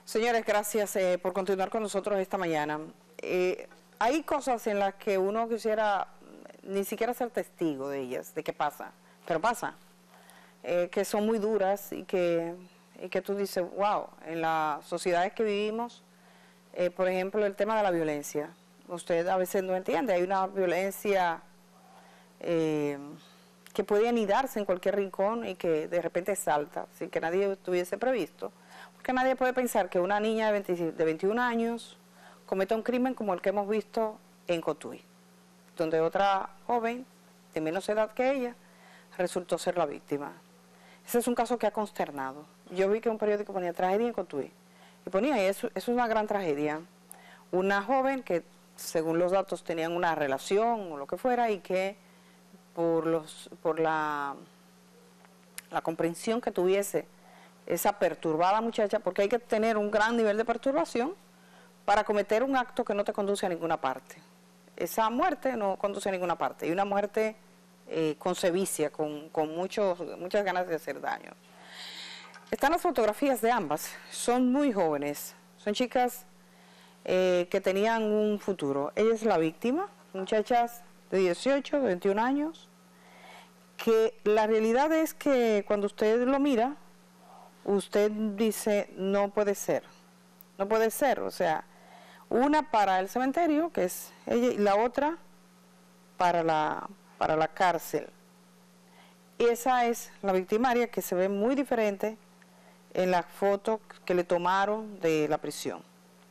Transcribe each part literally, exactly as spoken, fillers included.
Señores, gracias eh, por continuar con nosotros esta mañana. Eh, hay cosas en las que uno quisiera ni siquiera ser testigo de ellas, de qué pasa, pero pasa, eh, que son muy duras y que, y que tú dices, wow, en las sociedades que vivimos, eh, por ejemplo, el tema de la violencia, usted a veces no entiende, hay una violencia eh, que puede anidarse en cualquier rincón y que de repente salta, sin que nadie estuviese previsto. Porque nadie puede pensar que una niña de, veinte, de veintiún años cometa un crimen como el que hemos visto en Cotuí, donde otra joven de menos edad que ella resultó ser la víctima. Ese es un caso que ha consternado. Yo vi que un periódico ponía tragedia en Cotuí y ponía, eso, eso es una gran tragedia. Una joven que, según los datos, tenían una relación o lo que fuera y que por, los, por la, la comprensión que tuviese esa perturbada muchacha, porque hay que tener un gran nivel de perturbación para cometer un acto que no te conduce a ninguna parte. Esa muerte no conduce a ninguna parte, y una muerte eh, con sevicia, con, con muchos, muchas ganas de hacer daño. Están las fotografías de ambas, son muy jóvenes, son chicas eh, que tenían un futuro. Ella es la víctima, muchachas de dieciocho, de veintiún años, que la realidad es que cuando usted lo mira, usted dice, no puede ser, no puede ser, o sea, una para el cementerio, que es ella, y la otra para la, para la cárcel. Esa es la victimaria, que se ve muy diferente en la foto que le tomaron de la prisión.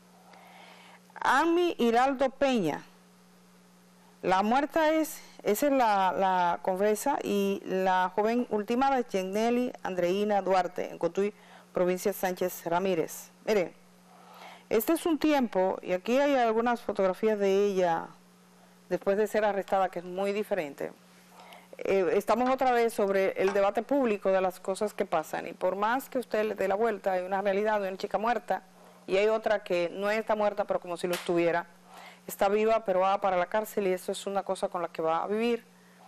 Anmi Hiraldo Peña, la muerta es, esa es la, la confesa, y la joven ultimada es Yeneli Andreina Duarte, en Cotuí, provincia de Sánchez Ramírez. Mire, este es un tiempo, y aquí hay algunas fotografías de ella después de ser arrestada, que es muy diferente. Eh, estamos otra vez sobre el debate público de las cosas que pasan, y por más que usted le dé la vuelta, hay una realidad de una chica muerta, y hay otra que no está muerta, pero como si lo estuviera. Está viva, pero va para la cárcel, y eso es una cosa con la que va a vivir.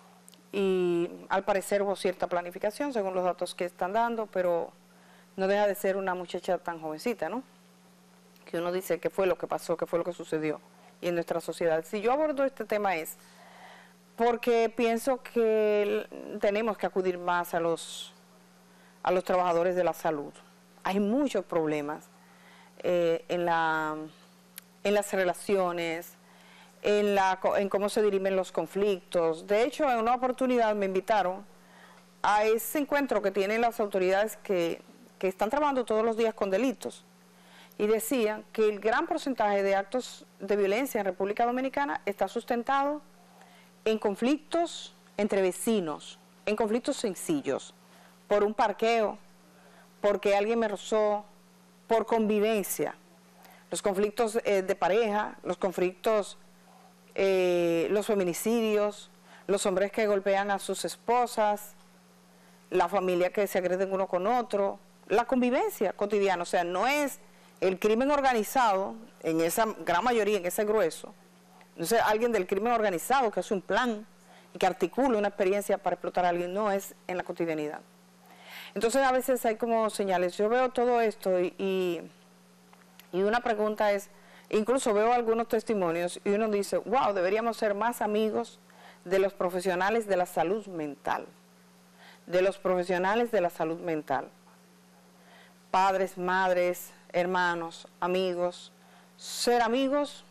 Y al parecer hubo cierta planificación, según los datos que están dando, pero no deja de ser una muchacha tan jovencita, ¿no? Que uno dice qué fue lo que pasó, qué fue lo que sucedió, y en nuestra sociedad. Si yo abordo este tema es porque pienso que tenemos que acudir más a los, a los trabajadores de la salud. Hay muchos problemas eh, en la... en las relaciones, en, la, en cómo se dirimen los conflictos. De hecho, en una oportunidad me invitaron a ese encuentro que tienen las autoridades que, que están trabajando todos los días con delitos, y decían que el gran porcentaje de actos de violencia en República Dominicana está sustentado en conflictos entre vecinos, en conflictos sencillos, por un parqueo, porque alguien me rozó, por convivencia. Los conflictos eh, de pareja, los conflictos, eh, los feminicidios, los hombres que golpean a sus esposas, la familia que se agreden uno con otro, la convivencia cotidiana. O sea, no es el crimen organizado, en esa gran mayoría, en ese grueso, no es alguien del crimen organizado que hace un plan y que articula una experiencia para explotar a alguien, no, es en la cotidianidad. Entonces a veces hay como señales. Yo veo todo esto y... y Y una pregunta es, incluso veo algunos testimonios y uno dice, wow, deberíamos ser más amigos de los profesionales de la salud mental, de los profesionales de la salud mental. Padres, madres, hermanos, amigos, ser amigos,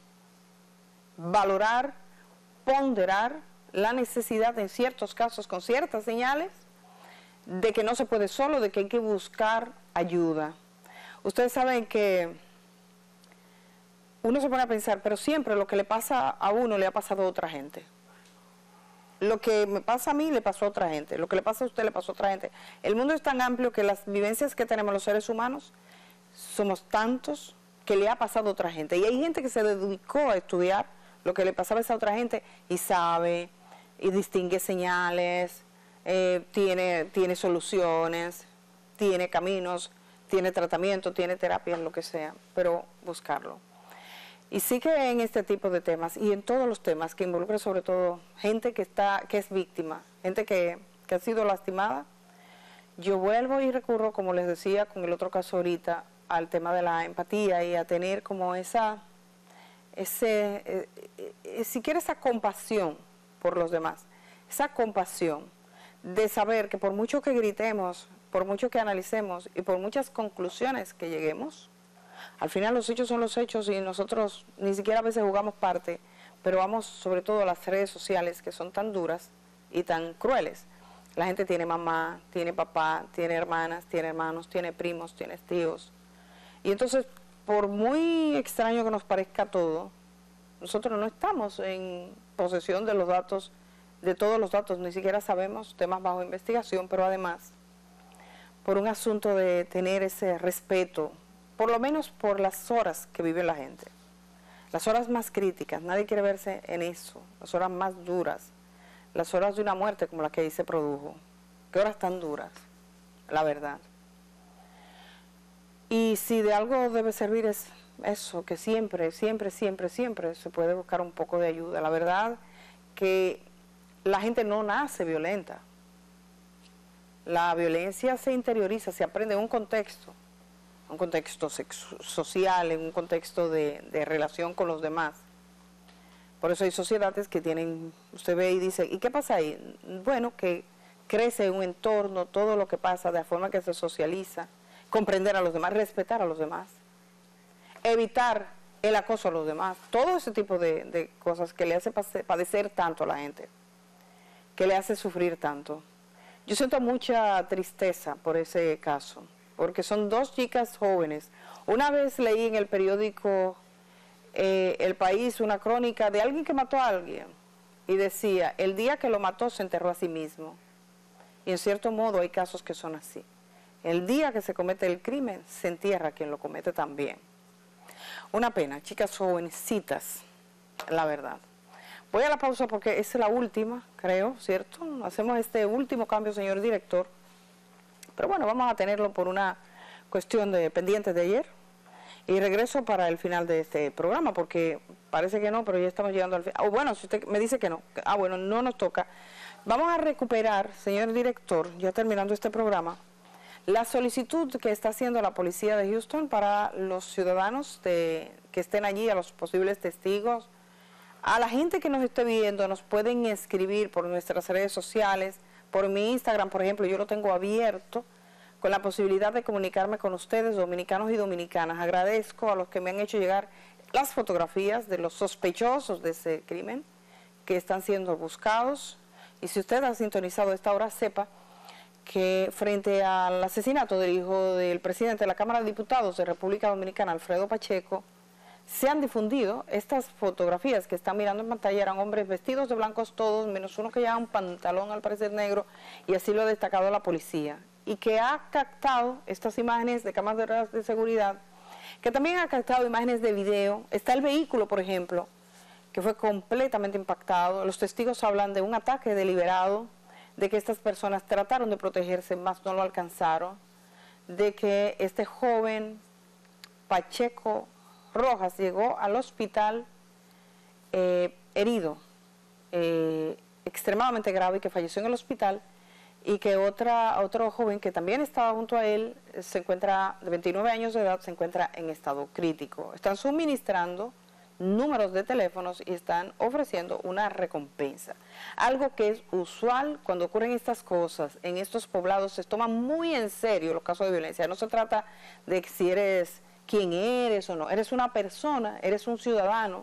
valorar, ponderar la necesidad en ciertos casos, con ciertas señales, de que no se puede solo, de que hay que buscar ayuda. Ustedes saben que uno se pone a pensar, pero siempre lo que le pasa a uno le ha pasado a otra gente. Lo que me pasa a mí le pasó a otra gente, lo que le pasa a usted le pasó a otra gente. El mundo es tan amplio que las vivencias que tenemos los seres humanos somos tantos que le ha pasado a otra gente. Y hay gente que se dedicó a estudiar lo que le pasaba a esa otra gente y sabe, y distingue señales, eh, tiene, tiene soluciones, tiene caminos, tiene tratamiento, tiene terapia, lo que sea, pero buscarlo. Y sí que en este tipo de temas y en todos los temas que involucran sobre todo gente que está que es víctima, gente que, que ha sido lastimada, yo vuelvo y recurro, como les decía con el otro caso ahorita, al tema de la empatía y a tener como esa, ese, eh, eh, si quieres, esa compasión por los demás, esa compasión de saber que por mucho que gritemos, por mucho que analicemos y por muchas conclusiones que lleguemos, al final los hechos son los hechos y nosotros ni siquiera a veces jugamos parte, pero vamos sobre todo a las redes sociales que son tan duras y tan crueles. La gente tiene mamá, tiene papá, tiene hermanas, tiene hermanos, tiene primos, tiene tíos. Y entonces, por muy extraño que nos parezca todo, nosotros no estamos en posesión de los datos, de todos los datos, ni siquiera sabemos, temas bajo investigación, pero además, por un asunto de tener ese respeto, por lo menos por las horas que vive la gente, las horas más críticas, nadie quiere verse en eso, las horas más duras, las horas de una muerte como la que ahí se produjo. ¿Qué horas tan duras? La verdad. Y si de algo debe servir es eso, que siempre, siempre, siempre, siempre se puede buscar un poco de ayuda. La verdad que la gente no nace violenta. La violencia se interioriza, se aprende en un contexto, un contexto social, en un contexto de, de relación con los demás. Por eso hay sociedades que tienen, usted ve y dice, ¿y qué pasa ahí? Bueno, que crece un entorno, todo lo que pasa de la forma que se socializa, comprender a los demás, respetar a los demás, evitar el acoso a los demás, todo ese tipo de, de cosas que le hace padecer tanto a la gente, que le hace sufrir tanto. Yo siento mucha tristeza por ese caso, porque son dos chicas jóvenes. Una vez leí en el periódico Eh, El País una crónica de alguien que mató a alguien y decía, el día que lo mató se enterró a sí mismo. Y en cierto modo hay casos que son así. El día que se comete el crimen se entierra a quien lo comete también. Una pena, chicas jovencitas, la verdad. Voy a la pausa porque es la última, creo, ¿cierto? Hacemos este último cambio, señor director. Pero bueno, vamos a tenerlo por una cuestión de pendientes de ayer. Y regreso para el final de este programa, porque parece que no, pero ya estamos llegando al final. Oh, bueno, si usted me dice que no, ah, bueno, no nos toca. Vamos a recuperar, señor director, ya terminando este programa, la solicitud que está haciendo la policía de Houston para los ciudadanos de, que estén allí, a los posibles testigos, a la gente que nos esté viendo, nos pueden escribir por nuestras redes sociales, por mi Instagram, por ejemplo, yo lo tengo abierto, con la posibilidad de comunicarme con ustedes, dominicanos y dominicanas. Agradezco a los que me han hecho llegar las fotografías de los sospechosos de ese crimen que están siendo buscados. Y si usted ha sintonizado esta hora, sepa que frente al asesinato del hijo del presidente de la Cámara de Diputados de República Dominicana, Alfredo Pacheco, se han difundido estas fotografías que están mirando en pantalla. Eran hombres vestidos de blancos todos, menos uno que llevaba un pantalón al parecer negro, y así lo ha destacado la policía. Y que ha captado estas imágenes de cámaras de seguridad, que también ha captado imágenes de video. Está el vehículo, por ejemplo, que fue completamente impactado. Los testigos hablan de un ataque deliberado, de que estas personas trataron de protegerse, mas no lo alcanzaron, de que este joven Pacheco Rojas llegó al hospital eh, herido, eh, extremadamente grave, y que falleció en el hospital, y que otra otro joven que también estaba junto a él, se encuentra, de veintinueve años de edad, se encuentra en estado crítico. Están suministrando números de teléfonos y están ofreciendo una recompensa. Algo que es usual cuando ocurren estas cosas en estos poblados. Se toma muy en serio los casos de violencia. No se trata de si eres quién eres o no. Eres una persona, eres un ciudadano,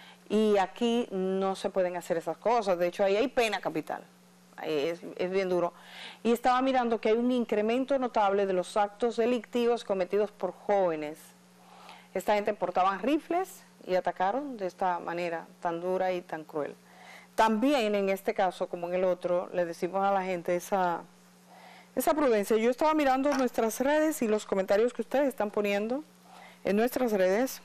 y aquí no se pueden hacer esas cosas. De hecho, ahí hay pena capital. Es, es bien duro. Y estaba mirando que hay un incremento notable de los actos delictivos cometidos por jóvenes. Esta gente portaban rifles y atacaron de esta manera tan dura y tan cruel. También en este caso, como en el otro, le decimos a la gente esa, esa prudencia. Yo estaba mirando nuestras redes y los comentarios que ustedes están poniendo en nuestras redes,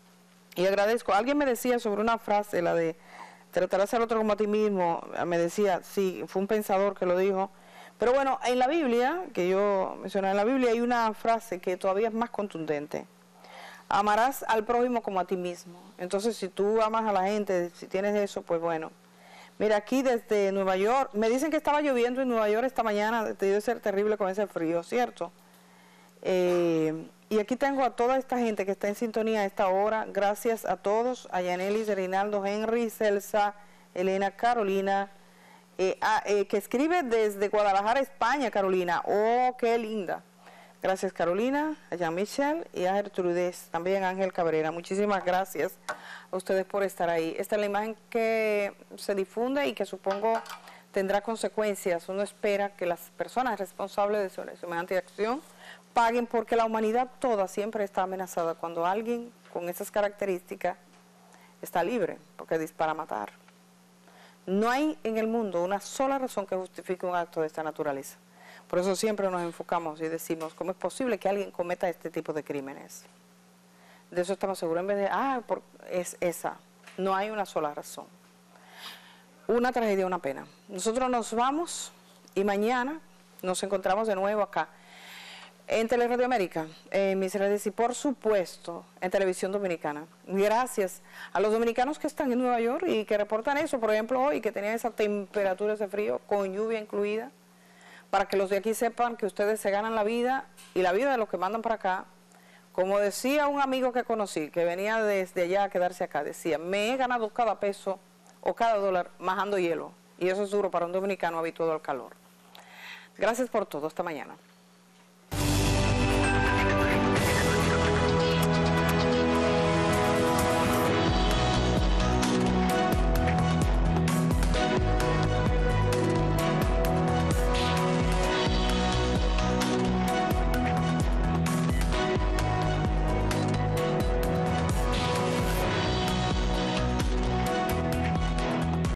y agradezco. Alguien me decía sobre una frase, la de tratarás al otro como a ti mismo. Me decía, sí, fue un pensador que lo dijo. Pero bueno, en la Biblia, que yo mencioné, en la Biblia hay una frase que todavía es más contundente. Amarás al prójimo como a ti mismo. Entonces, si tú amas a la gente, si tienes eso, pues bueno. Mira, aquí desde Nueva York, me dicen que estaba lloviendo en Nueva York esta mañana, debe ser terrible con ese frío, ¿cierto? Eh, Y aquí tengo a toda esta gente que está en sintonía a esta hora. Gracias a todos, a Yanelis, Reinaldo, Henry, Celsa, Elena, Carolina, eh, ah, eh, que escribe desde Guadalajara, España, Carolina. ¡Oh, qué linda! Gracias, Carolina, a Jean-Michel y a Gertrudez, también a Ángel Cabrera. Muchísimas gracias a ustedes por estar ahí. Esta es la imagen que se difunde y que supongo tendrá consecuencias. Uno espera que las personas responsables de semejante acción paguen, porque la humanidad toda siempre está amenazada cuando alguien con esas características está libre, porque dispara a matar. No hay en el mundo una sola razón que justifique un acto de esta naturaleza. Por eso siempre nos enfocamos y decimos, ¿cómo es posible que alguien cometa este tipo de crímenes? De eso estamos seguros, en vez de, ah, por, es esa. No hay una sola razón. Una tragedia, una pena. Nosotros nos vamos y mañana nos encontramos de nuevo acá, en Teleradio América, en mis redes y por supuesto en Televisión Dominicana. Gracias a los dominicanos que están en Nueva York y que reportan eso, por ejemplo hoy que tenían esa temperatura, ese frío, con lluvia incluida, para que los de aquí sepan que ustedes se ganan la vida y la vida de los que mandan para acá. Como decía un amigo que conocí, que venía desde allá a quedarse acá, decía, me he ganado cada peso o cada dólar majando hielo, y eso es duro para un dominicano habituado al calor. Gracias por todo, hasta mañana.